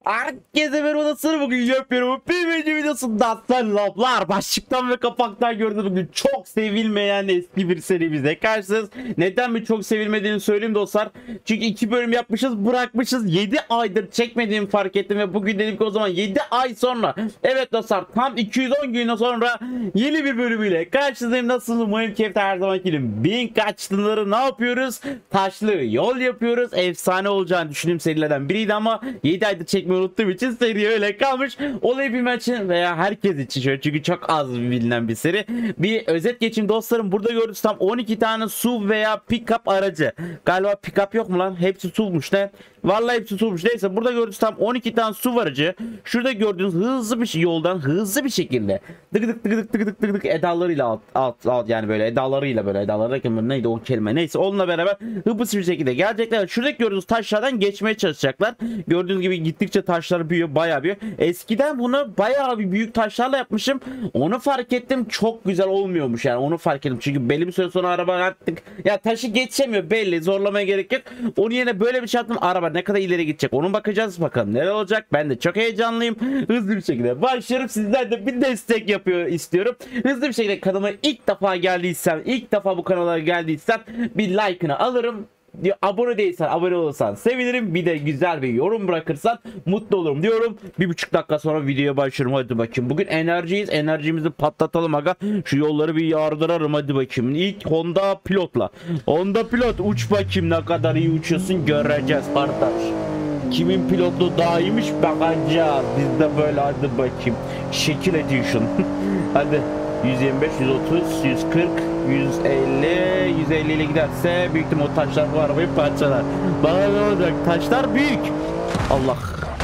Herkese merhaba, nasılsınız? Bugün yapıyorum bir videosunda selamlar. Başlıktan ve kapaktan gördüğünüz bugün çok sevilmeyen eski bir serimize karşınız. Neden mi çok sevilmediğini söyleyeyim dostlar. Çünkü 2 bölüm yapmışız, bırakmışız. 7 aydır çekmediğimi fark ettim ve bugün dedim ki o zaman 7 ay sonra, evet dostlar, tam 210 gün sonra yeni bir bölümüyle karşınızdayım. Nasılsınız? Umarım keyifli, her zamanki gibi. Bin kaçtınları ne yapıyoruz? Taşlı yol yapıyoruz. Efsane olacağını düşündüğüm serilerden biriydi ama 7 aydır çekmeyi unuttuğum için seri öyle kalmış. Olayı bilmek için veya herkes için şöyle, çünkü çok az bilinen bir seri. Bir özet geçeyim dostlarım. Burada gördüğünüz tam 12 tane SUV veya pick-up aracı. Galiba pick-up yok mu lan? Hepsi SUV'muş ne? Vallahi hepsi SUV'muş. Neyse, burada gördüğünüz tam 12 tane SUV aracı. Şurada gördüğünüz hızlı bir yoldan hızlı bir şekilde tık tık tık tık tık tık tık tık edalarıyla alt yani böyle edalarıyla, böyle edaları neydi o kelime, neyse, onunla beraber hızlı bir şekilde gelecekler. Şuradaki gördüğünüz taşlardan geçmeye çalışacaklar. Gördüğünüz gibi gittikçe taşlar büyüyor, bayağı büyüyor. Eskiden bunu bayağı bir büyük taşlarla yapmışım. Onu fark ettim, çok güzel olmuyormuş yani, onu fark ettim. Çünkü belli bir süre sonra araba artık ya taşı geçemiyor, belli, zorlamaya gerek yok. Onun yerine böyle bir şey yaptım, araba ne kadar ileri gidecek onu bakacağız, bakalım neler olacak. Ben de çok heyecanlıyım. Hızlı bir şekilde başlıyorum, sizden de bir destek istiyorum. Hızlı bir şekilde kanalıma ilk defa geldiysen, ilk defa bu kanala geldiysen bir like'ını alırım. Abone değilsen, abone olursan sevinirim. Bir de güzel bir yorum bırakırsan mutlu olurum diyorum. 1,5 dakika sonra videoya başlıyorum. Hadi bakayım. Bugün enerjiyiz. Enerjimizi patlatalım aga. Şu yolları bir yardırarım. Hadi bakayım. İlk Honda Pilot'la. Honda Pilot, uç bakayım, ne kadar iyi uçuyorsun göreceğiz kardeş. Kimin pilotluğu daha iyiymiş bakacağız. Biz de böyle, hadi bakayım. Şekil edition. Hadi. 125, 130, 140, 150, 150 ile giderse büyük ihtimal o taşlar bu arabayı parçalar. Bana ne olacak? Taşlar büyük. Allah.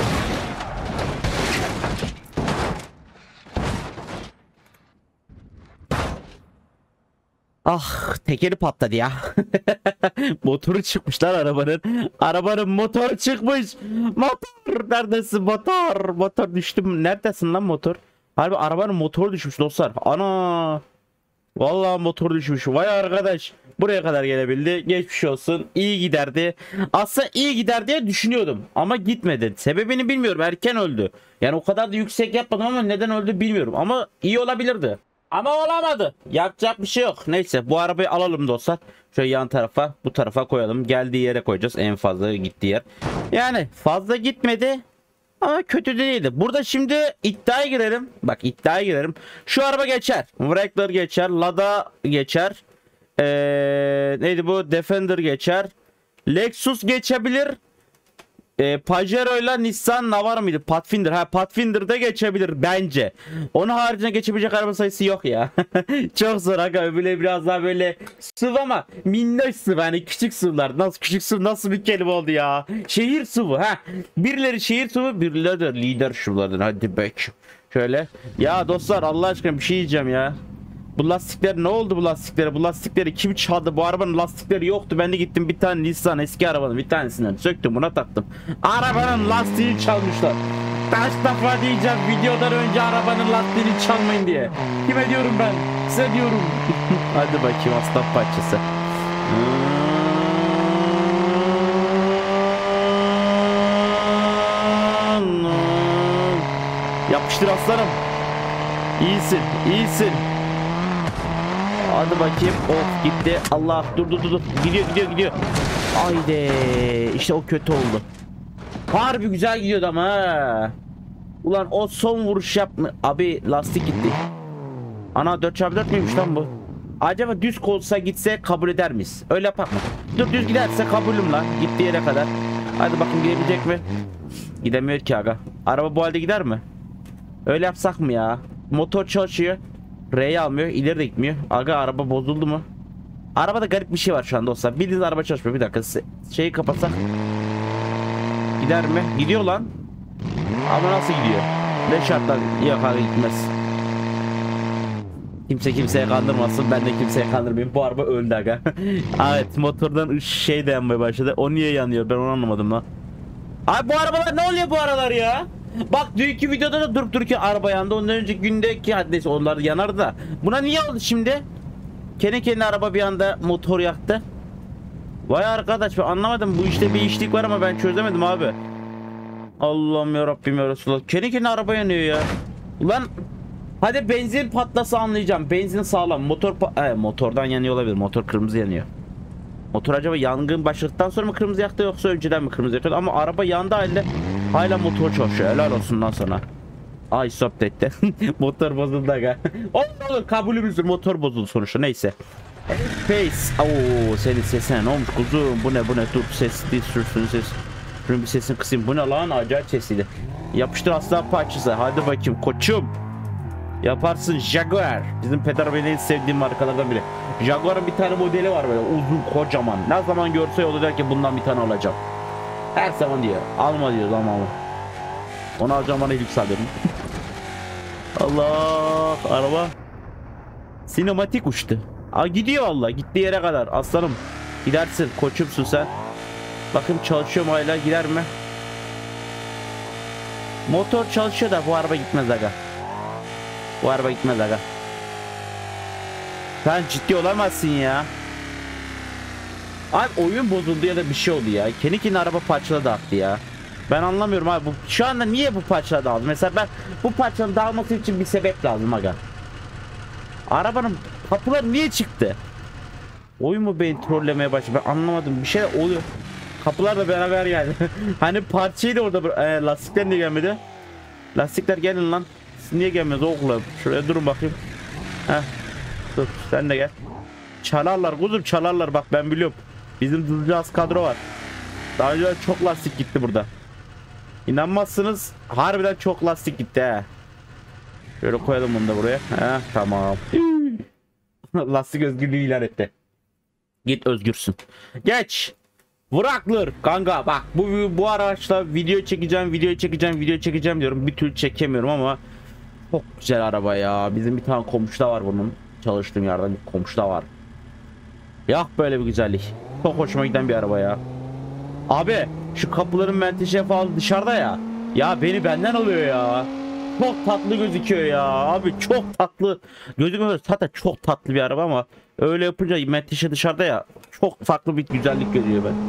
Ah, tekeri patladı ya. Motoru çıkmışlar arabanın. Arabanın motoru çıkmış. Motor neredesin motor? Motor düştüm. Neredesin lan motor? Harbi arabanın motoru düşmüş dostlar. Ana. Vallahi motor düşmüş. Vay arkadaş. Buraya kadar gelebildi. Geçmiş olsun. İyi giderdi. Aslında iyi gider diye düşünüyordum. Ama gitmedi. Sebebini bilmiyorum. Erken öldü. Yani o kadar da yüksek yapmadım ama neden öldü bilmiyorum. Ama iyi olabilirdi. Ama olamadı. Yapacak bir şey yok. Neyse, bu arabayı alalım dostlar. Şöyle yan tarafa, bu tarafa koyalım. Geldiği yere koyacağız. En fazla gittiği yer. Yani fazla gitmedi. Ama kötü değildi. Burada şimdi iddiaya girerim. Bak, iddiaya girerim. Şu araba geçer. Wrangler geçer. Lada geçer. Neydi bu? Defender geçer. Lexus geçebilir. Pajero ile Nissan Navara mıydı? Pathfinder. Ha, Pathfinder de geçebilir bence. Onun haricinde geçebilecek araba sayısı yok ya. Çok zor aga. Böyle biraz daha böyle SUV ama minnoş SUV. Hani küçük SUV'lar. Nasıl küçük SUV, nasıl bir kelime oldu ya? Şehir SUV'u. Ha. Birileri şehir SUV'u, birileri de lider SUV'lardan. Hadi bek. Şöyle. Ya dostlar, Allah aşkına bir şey diyeceğim ya. Bu lastikler ne oldu bu lastiklere? Bu lastikleri kim çaldı? Bu arabanın lastikleri yoktu. Ben de gittim bir tane Nissan eski arabanın bir tanesinden söktüm, buna taktım. Arabanın lastiğini çalmışlar. Kaç defa diyeceğim videodan önce arabanın lastiğini çalmayın diye. Kime diyorum ben? Size diyorum. Hadi bakayım aslan parçası. Yapıştır aslanım. İyisin, iyisin. Hadi bakayım. Of, gitti. Allah, dur. Gidiyor. Haydi. İşte o kötü oldu. Harbi güzel gidiyordu ama ha. Ulan o son vuruş yapma. Abi lastik gitti. Ana, 4x4 müymüş lan bu? Acaba düz olsa gitse kabul eder miyiz? Öyle yapar mı? Dur, düz giderse kabulüm lan. Gittiği yere kadar. Hadi bakın, gidebilecek mi? Gidemiyor ki aga. Araba bu halde gider mi? Öyle yapsak mı ya? Motor çalışıyor. R'yi almıyor. İleri de gitmiyor. Aga, araba bozuldu mu? Arabada garip bir şey var şu anda dostlar. Bildiğiniz araba çalışmıyor. Bir dakika. Şeyi kapatsak. Gider mi? Gidiyor lan. Ama nasıl gidiyor? Ne şartlar? Yok abi, gitmez. Kimse kimseye kandırmasın. Ben de kimseye kandırmayayım. Bu araba öldü aga. Evet, motordan şey de yanmaya başladı. O niye yanıyor? Ben onu anlamadım lan. Abi bu arabalar ne oluyor bu aralar ya? Bak, dünkü videoda da durup dururken araba yandı. Ondan önceki gündeki, hadi neyse, onlar yanardı da. Buna niye oldu şimdi? Kendi araba bir anda motor yaktı. Vay arkadaş, ben anlamadım. Bu işte bir işlik var ama ben çözemedim abi. Allah'ım ya Rabbim ya Resulallah. Kendi kendine araba yanıyor ya. Ulan hadi benzin patlasa anlayacağım. Benzin sağlam. Motordan yanıyor olabilir. Motor kırmızı yanıyor. Motor acaba yangın başladıktan sonra mı kırmızı yaktı yoksa önceden mi kırmızı yaktı? Ama araba yandı halde hala motor çalışıyor. Helal olsun lan sana. Ay stop etti. Motor bozuldu aga. Olur kabulümüzdür. Motor bozuldu sonuçta. Neyse. Face. Oo senin sesine ne olmuş kuzum? Bu ne? Dur ses bir sürsün ses. Şunun bir sesini kısayım. Bu ne lan? Acayip sesiydi. Yapıştır aslan parçası. Hadi bakayım koçum. Yaparsın Jaguar. Bizim Peter Bey'in en sevdiğim markalardan biri. Jaguar'ın bir tane modeli var böyle uzun kocaman. Ne zaman görse yolda der ki bundan bir tane alacağım. Her zaman diyor. Alma diyor ama. Onu alacağım bana lüks alıyorum. Allah araba. Sinematik uçtu. Aa gidiyor valla. Gittiği yere kadar. Aslanım. Gidersin. Koçumsun sen. Bakın çalışıyor mu hala gider mi? Motor çalışıyor da bu araba gitmez aga. Bu araba gitmez aga. Sen ciddi olamazsın ya. Abi oyun bozuldu ya da bir şey oldu ya. Kendi araba parçaları dağıttı ya. Ben anlamıyorum abi. Şu anda niye bu parçalar dağıldı? Mesela ben bu parçanın dağılması için bir sebep lazım aga. Arabanın kapıları niye çıktı? Oyun mu beni trollemeye başladı? Ben anlamadım. Bir şey oluyor. Kapılar da beraber geldi. Hani parçaydı orada. Lastikler niye gelmedi? Lastikler gelin lan. Siz niye gelmiyorsunuz oğlum? Şuraya durun bakayım. Heh. Dur sen de gel. Çalarlar kuzum çalarlar bak ben biliyorum. Bizim dızcağız kadro var. Daha önce çok lastik gitti burada. İnanmazsınız harbiden çok lastik gitti he. Şöyle koyalım bunu da buraya. Heh, tamam. Lastik özgürlüğü ilan etti. Git özgürsün. Geç. Wrangler kanka bak bu araçla video çekeceğim diyorum. Bir türlü çekemiyorum ama çok güzel araba ya. Bizim bir tane komşu da var bunun. Çalıştığım yerde bir komşu da var. Ya böyle bir güzellik. Çok hoşuma giden bir araba ya. Abi şu kapıların menteşe falan dışarıda ya. Ya beni benden alıyor ya. Çok tatlı gözüküyor ya. Abi çok tatlı. Gözükmüyor zaten çok tatlı bir araba ama öyle yapınca menteşe dışarıda ya. Çok farklı bir güzellik görüyor ben.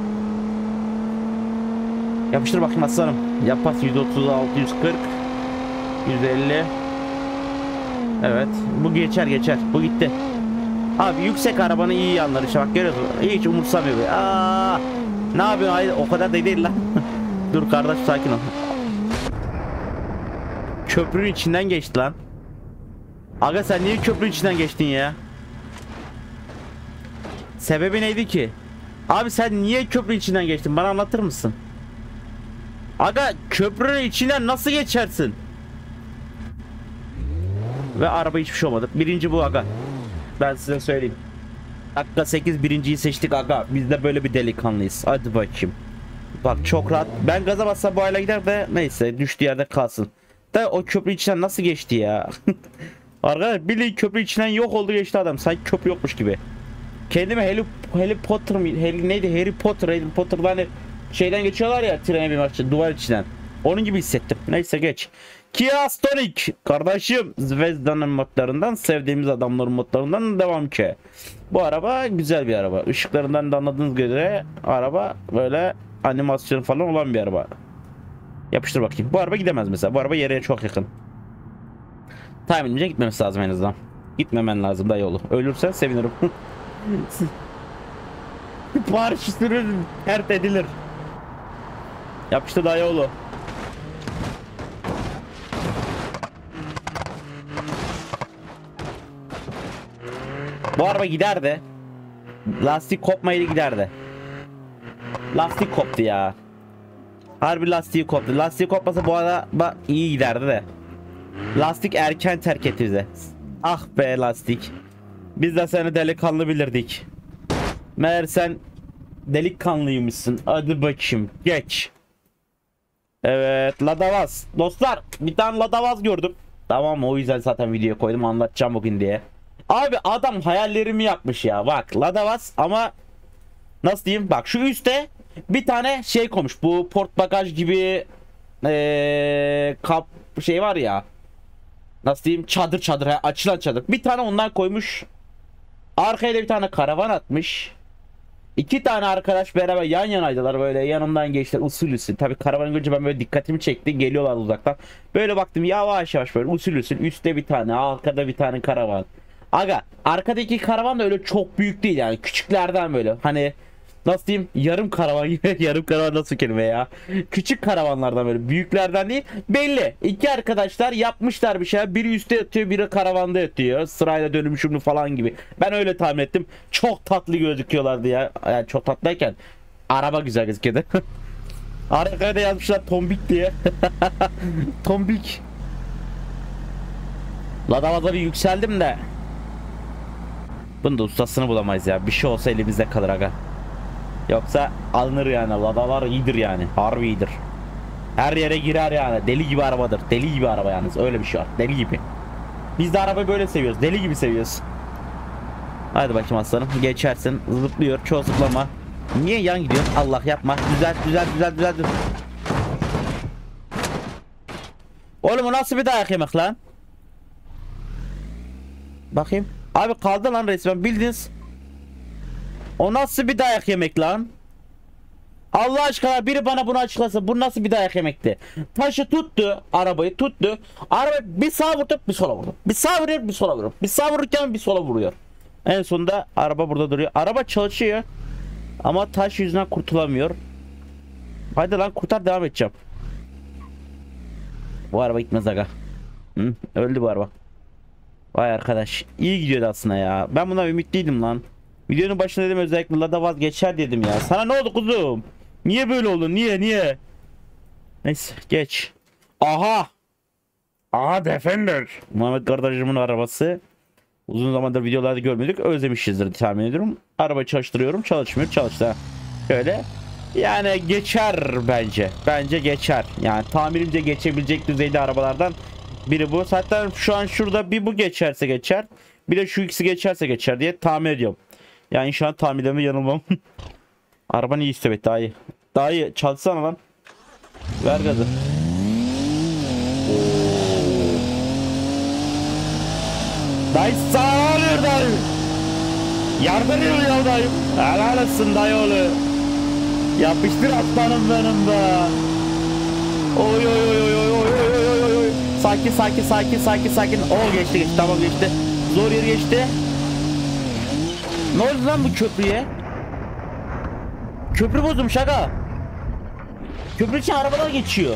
Yapıştır bakayım aslanım. Yaparsın 136, 140, 150. Evet. Bu geçer. Bu gitti. Abi yüksek arabanın iyi yanları işte bak görüyorsun. Hiç umursamıyor. Aa, ne yapıyorsun? Hayır, o kadar da değil lan. Dur kardeş sakin ol. Köprünün içinden geçti lan. Aga sen niye köprünün içinden geçtin ya? Sebebi neydi ki? Abi sen niye köprünün içinden geçtin? Bana anlatır mısın? Aga köprünün içinden nasıl geçersin? Ve araba hiçbir şey olmadı. Birinci bu aga. Ben size söyleyeyim. Dakika 8 birinciyi seçtik aga. Biz de böyle bir delikanlıyız. Hadi bakayım. Bak çok rahat. Ben gaza bassam bu hale gider de neyse düştüğü yerde kalsın. Da o köprü içinden nasıl geçti ya? Arkadaşlar bildiğin köprü içinden yok oldu geçti adam. Sanki köprü yokmuş gibi. Kendimi Harry Potter mı? Harry Potter'dan hani şeyden geçiyorlar ya trene bir maçta duvar içinden. Onun gibi hissettim. Neyse geç. Kia Stonic kardeşim Zvezda'nın modlarından sevdiğimiz adamların modlarından devam ki. Bu araba güzel bir araba. Işıklarından da anladığınız üzere araba böyle animasyon falan olan bir araba. Yapıştır bakayım. Bu araba gidemez mesela. Bu araba yere çok yakın. Tahminimce gitmemesi lazım en azından. Gitmemen lazım da yolu. Ölürsen sevinirim. Barış sürür tert edilir. Yapıştır daha yolu. Bu araba giderdi. Lastik kopmayla giderdi. Lastik koptu ya. Harbi lastiği koptu. Lastiği kopmasa bu araba iyi giderdi de. Lastik erken terk etti bize. Ah be lastik. Biz de seni delikanlı bilirdik. Meğer sen delikanlıymışsın. Hadi bakayım. Geç. Evet Ladavaz. Dostlar bir tane Ladavaz gördüm. Tamam o yüzden zaten videoya koydum anlatacağım bugün diye. Abi adam hayallerimi yapmış ya. Bak Ladavaz ama nasıl diyeyim? Bak şu üstte bir tane şey koymuş. Bu port bagaj gibi kap şey var ya. Nasıl diyeyim? Çadır açılan çadır. Bir tane ondan koymuş. Arkaya da bir tane karavan atmış. İki tane arkadaş beraber yan yanaydılar, böyle yanımdan geçtiler usul usul. Tabii karavanı görünce ben böyle dikkatimi çekti, geliyorlar uzaktan. Böyle baktım yavaş yavaş böyle usul usul, üstte bir tane arkada bir tane karavan. Aga arkadaki karavan da öyle çok büyük değil yani, küçüklerden böyle hani nasıl diyeyim, yarım karavan gibi. Yarım karavan nasıl kelime ya, küçük karavanlardan, böyle büyüklerden değil belli. İki arkadaşlar yapmışlar bir şey, biri üstte yatıyor biri karavanda yatıyor, sırayla dönüşümlü falan gibi, ben öyle tahmin ettim. Çok tatlı gözüküyorlardı ya, yani çok tatlıyken araba güzel gözüküyordu. Arkaya da yazmışlar tombik diye. Tombik. Ladavaza bir yükseldim de bunun da ustasını bulamayız ya, bir şey olsa elimizde kalır aga. Yoksa alınır yani, ladalar iyidir yani, harbi iyidir. Her yere girer yani, deli gibi arabadır, deli gibi araba yalnız, öyle bir şey var, deli gibi. Biz de arabayı böyle seviyoruz, deli gibi seviyoruz. Hadi bakayım aslanım, geçersin, zıplıyor, çoğu zıplama. Niye yan gidiyorsun, Allah yapma, düzelt düzelt düzelt düzelt. Oğlum o nasıl bir dayak yemek lan? Bakayım abi, kaldı lan resmen bildiniz. O nasıl bir dayak yemek lan? Allah aşkına biri bana bunu açıklasın. Bu nasıl bir dayak yemekti? Taşı tuttu, arabayı tuttu. Araba bir sağa vurdu, bir sola vurdu. Bir sağa vuruyor, bir sola vuruyor. Bir sağa vururken bir sola vuruyor. En sonunda araba burada duruyor. Araba çalışıyor. Ama taş yüzünden kurtulamıyor. Hadi lan kurtar, devam edeceğim. Bu araba gitmez aga. Hı, öldü bu araba. Vay arkadaş. İyi gidiyordu aslında ya. Ben buna ümitliydim lan. Videonun başında dedim özellikle Lada vazgeçer dedim ya. Sana ne oldu kuzum? Niye böyle oldu? Niye? Neyse geç. Aha. Aha Defender. Muhammed kardeşimin arabası. Uzun zamandır videolarda görmedik. Özlemişizdir tahmin ediyorum. Araba çalıştırıyorum. Çalışmıyor. Çalıştı. Şöyle. Yani geçer bence. Bence geçer. Yani tamirimce geçebilecek düzeyde arabalardan biri bu. Zaten şu an şurada bir bu geçerse geçer. Bir de şu ikisi geçerse geçer diye tahmin ediyorum. Yani inşallah tahminlerime yanılmam. Araban iyi istemet daha iyi. Daha iyi çalışsana lan. Ver gazı. Dayı sağ oluyor dayı. Yardırıyor ya dayı. Helal olsun dayı oğlu. Yapıştır aslanım benim be. Oy oy oy oy oy oy oy oy. Sakin. Oo geçti tamam geçti. Zor yer geçti. Ne oldu lan bu köprüye? Köprü bozulmuş aga. Köprü için arabalar geçiyor.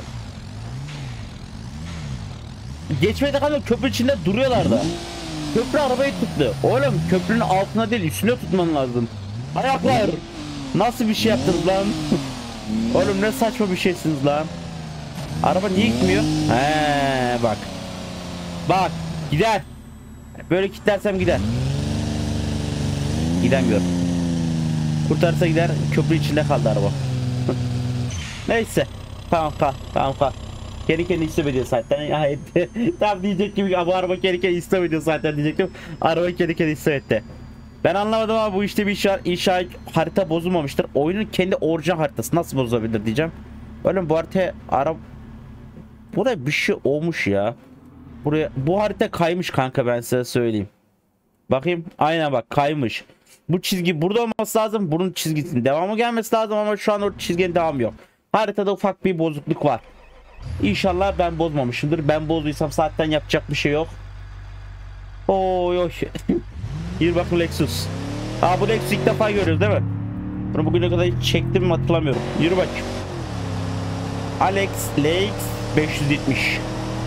Geçmedi kalıyor, köprü içinde duruyorlar da. Köprü arabayı tuttu. Oğlum köprünün altına değil üstüne tutman lazım. Ayaklar. Nasıl bir şey yaptınız lan? Oğlum ne saçma bir şeysiniz lan. Araba niye gitmiyor? He bak. Bak gider. Böyle kilitlersem gider. Gidemiyor. Kurtarsa gider. Köprü içinde kaldı araba. Neyse. Tamam kal. Kendi kendine istop ediyor zaten. Yani, tam diyecek gibi bu araba kendi kendine istop ediyor zaten diyecektim. Araba kendi kendine istop etti. Ben anlamadım ama bu işte bir inşa harita bozulmamıştır. Oyunun kendi orijinal haritası nasıl bozulabilir diyeceğim. Oğlum bu harita buraya bir şey olmuş ya. Buraya bu harita kaymış kanka, ben size söyleyeyim. Bakayım aynen bak kaymış. Bu çizgi burada olması lazım. Bunun çizgisinin devamı gelmesi lazım ama şu an o çizginin devamı yok. Haritada ufak bir bozukluk var. İnşallah ben bozmamışımdır. Ben bozduysam zaten yapacak bir şey yok. Oy. Yürü bakın Lexus. Bu Lexus ilk defa görüyoruz değil mi? Bunu bugüne kadar hiç çektim mi hatırlamıyorum. Yürü bak. Alex Lex 570.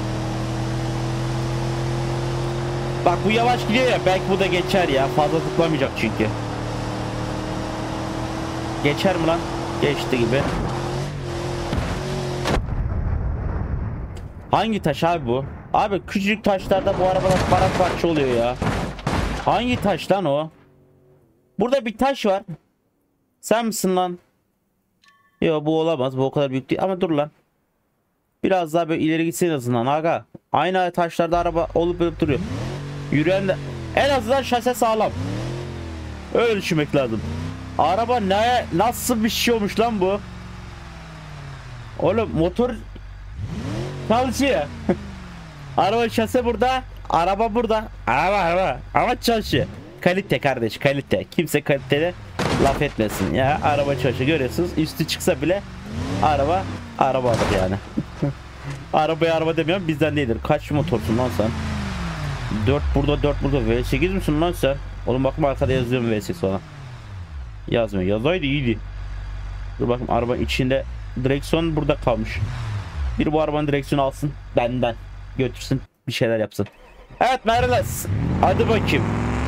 Bak bu yavaş gidiyor ya, belki bu da geçer ya. Fazla tıklamayacak çünkü. Geçer mi lan? Geçti gibi. Hangi taş abi bu? Abi küçücük taşlarda bu arabalar paramparça oluyor ya. Hangi taş lan o? Burada bir taş var. Sen misin lan? Yok bu olamaz. Bu o kadar büyük değil. Ama dur lan. Biraz daha böyle ileri gitsin en azından aga. Aynı taşlarda araba olup duruyor. Yürüyen de en azından şase sağlam. Öyle düşünmek lazım. Araba nasıl bir şey olmuş lan bu? Oğlum motor çalışıyor. Araba şase burada. Araba burada. Araba ama çalışıyor. Kalite kardeş, kalite. Kimse kaliteli Laf etmesin ya, araba çalışıyor görüyorsunuz, üstü çıksa bile araba alır yani. Arabaya araba demiyorum, bizden değildir. Kaç motorsun lan sen? 4 burada 4 burada, V8 misin lan sen? Oğlum bakma, arkada yazıyorum V8 falan. Yazmıyor, yazaydı iyiydi. Dur bakayım, arabanın içinde direksiyon burada kalmış. Biri bu arabanın direksiyonu alsın benden, götürsün, bir şeyler yapsın. Evet Merles, hadi bakayım.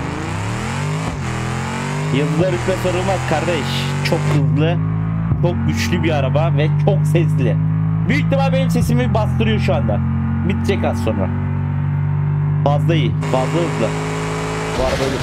Yıldızlar üstüne sarılmaz kardeş. Çok hızlı, çok güçlü bir araba ve çok sesli. Büyük ihtimal benim sesimi bastırıyor şu anda. Bitecek az sonra. Fazla iyi, fazla hızlı. Bu araba ölür.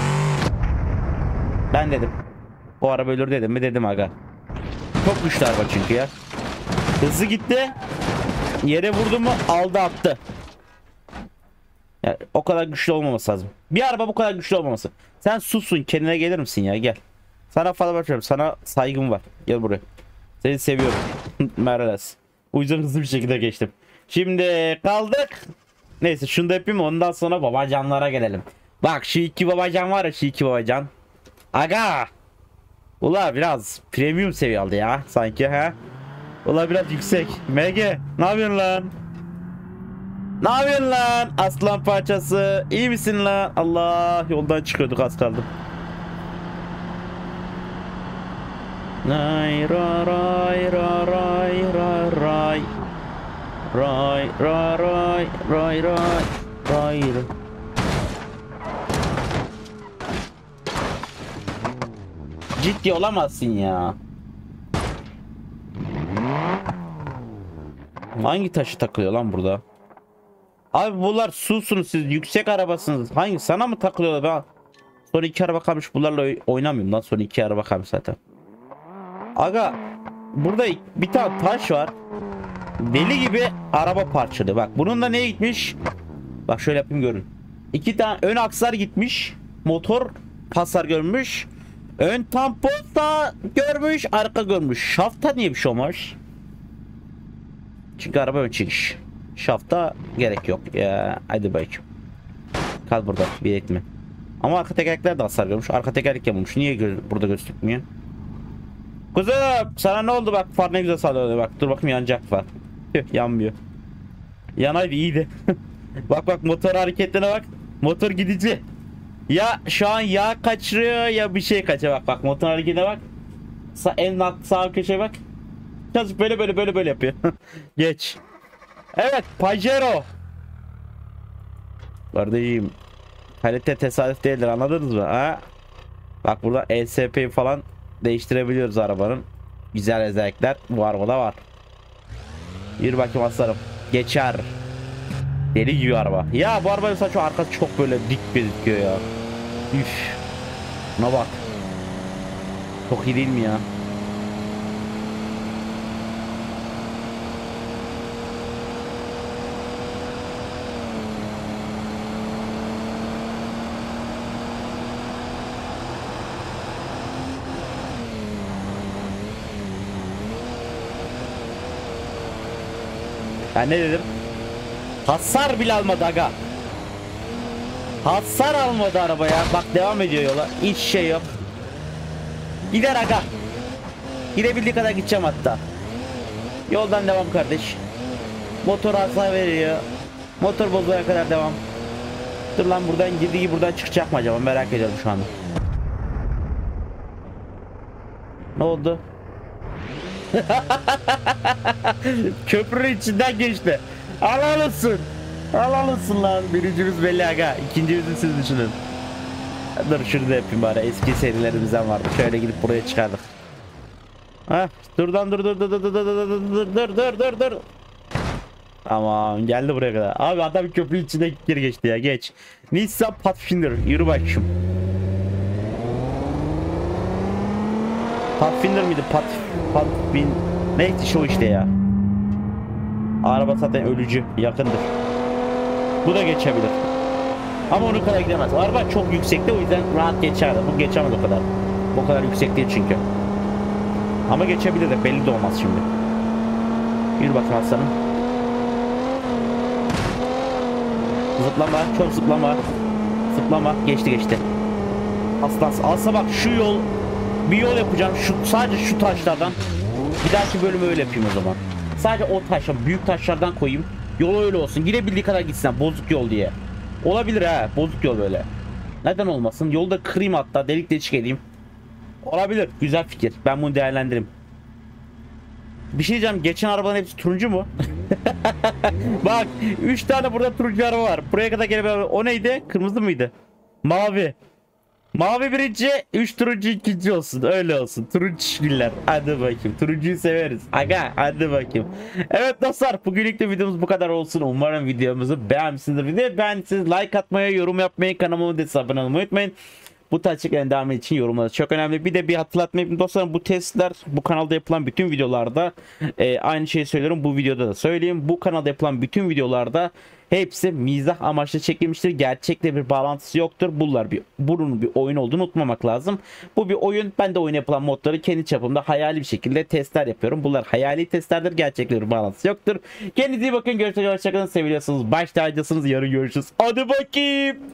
Ben dedim. Bu araba ölür dedim mi, dedim aga. Çok güçlü araba çünkü ya. Hızlı gitti. Yere vurdu mu aldı attı. Yani o kadar güçlü olmaması lazım. Bir araba bu kadar güçlü olmaması. Sen sussun, kendine gelir misin ya, gel. Sana falan bakıyorum, sana saygım var. Gel buraya. Seni seviyorum. Merles. O yüzden hızlı bir şekilde geçtim. Şimdi kaldık. Neyse şunu da yapayım, ondan sonra babacanlara gelelim. Bak şu iki babacan var ya, şu iki babacan. Aga. Ula biraz premium seviye aldı ya sanki ha. Ula biraz yüksek. MG ne yapıyorsun lan? Ne yapıyorsun lan? Aslan parçası. İyi misin lan? Allah, yoldan çıkıyorduk, az kaldım. Ray ray ray ray ray ray ray ray ray ray ray. Ciddi olamazsın ya. Hangi taşı takılıyor lan burada? Abi bunlar susunuz siz, yüksek arabasınız. Hangi sana mı takılıyorlar? Ben son iki araba kalmış, bunlarla oynamıyorum lan, son iki araba kalmış zaten. Aga burada bir tane taş var. Deli gibi araba parçalı. Bak bunun da neye gitmiş? Bak şöyle yapayım görün. İki tane ön akslar gitmiş. Motor hasar görmüş. Ön tampon da görmüş, arka görmüş. Şafta niye bir şey olmuş? Çünkü araba ön çıkış. Şafta gerek yok ya. Hadi bakayım. Kal burada, bir etme. Ama arka tekerlekler de hasar görmüş. Arka tekerlek yapılmış. Niye burada gözükmüyor? Kuzum sana ne oldu, bak far ne güzel sallıyor, bak dur bakayım, yanacak far. Yanmıyor. Yanaydı iyiydi. Bak bak motor hareketlerine bak. Motor gidici. Ya şu an yağ kaçırıyor ya bir şey kaçıyor, bak bak motor hareketine bak. En alt sağ köşeye bak. Biraz böyle yapıyor. Geç. Evet Pajero. Kardeşim kalite tesadüf değildir, anladınız mı ha? Bak burada ESP falan değiştirebiliyoruz arabanın. Güzel özellikler bu arabada var. Yürü bakayım aslanım. Geçer. Deli gibi araba. Ya bu arabanın saçı arkası çok böyle dik gözüküyor ya. Üf. Buna bak. Çok iyi değil mi ya? Ben ne dedim? Hasar bile almadı aga. Hasar almadı arabaya. Bak devam ediyor yola. Hiç şey yok. Gider aga. Gidebildiği kadar gideceğim hatta. Yoldan devam kardeş. Motor hasar veriyor. Motor bozulana kadar devam. Dur lan, buradan girdiği buradan çıkacak mı acaba, merak ediyorum şu anda. Ne oldu? Köprünün içinden geçti. Helal olsun. Helal olsun lan. Birincimiz belli aga. İkincimizi siz düşünün. Dur şunu da yapayım bari. Eski serilerimizden vardı. Şöyle gidip buraya çıkardık. Ha, dur. Tamam, geldi buraya kadar. Abi adam köprünün içinde geri geçti ya, geç. Nissan Pathfinder, yürü bakayım. Pathfinder miydi? Pathfinder. Neydi şu işte ya. Araba zaten ölücü, yakındır. Bu da geçebilir. Ama onun kadar gidemez. Araba çok yüksekte, o yüzden rahat geçerdi. Bu geçemez o kadar. O kadar yüksek değil çünkü. Ama geçebilir de, belli de olmaz şimdi. Yürü bakalım aslanım. Zıplama, çok zıplama. Zıplama, geçti. Aslan, alsa bak şu yol Bir yol yapacağım sadece şu taşlardan. Bir dahaki bölümü öyle yapayım o zaman. Sadece o taşlar, büyük taşlardan koyayım. Yol öyle olsun. Gidebildiği kadar gitsin. Bozuk yol diye. Olabilir ha. Bozuk yol böyle. Neden olmasın? Yolda kırayım hatta. Delik deşik edeyim. Olabilir. Güzel fikir. Ben bunu değerlendiririm. Bir şey diyeceğim. Geçen arabanın hepsi turuncu mu? Bak. 3 tane burada turuncu araba var. Buraya kadar gelebilir. O neydi? Kırmızı mıydı? Mavi. Mavi birinci, 3 turuncu ikinci olsun. Öyle olsun. Turuncu şiller. Hadi bakayım. Turuncuyu severiz. Aga hadi bakayım. Evet dostlar, bugünlük de videomuz bu kadar olsun. Umarım videomuzu beğenmişsinizdir. Videoyu beğendiyseniz like atmayı, yorum yapmayı, kanalıma da abone olmayı unutmayın. Bu tarz içeriklerin devamı için yorumlar çok önemli. Bir de bir hatırlatma yapayım dostlarım. Bu testler bu kanalda yapılan bütün videolarda aynı şeyi söylüyorum. Bu videoda da söyleyeyim. Bu kanalda yapılan bütün videolarda hepsi mizah amaçlı çekilmiştir. Gerçekle bir bağlantısı yoktur. Bunun bir oyun olduğunu unutmamak lazım. Bu bir oyun. Ben de oyun yapılan modları kendi çapımda hayali bir şekilde testler yapıyorum. Bunlar hayali testlerdir. Gerçekle bir bağlantısı yoktur. Kendinize iyi bakın. Görüşürüz. Hoşçakalın. Seviliyorsunuz. Baş tacısınız. Yarın görüşürüz. Hadi bakayım.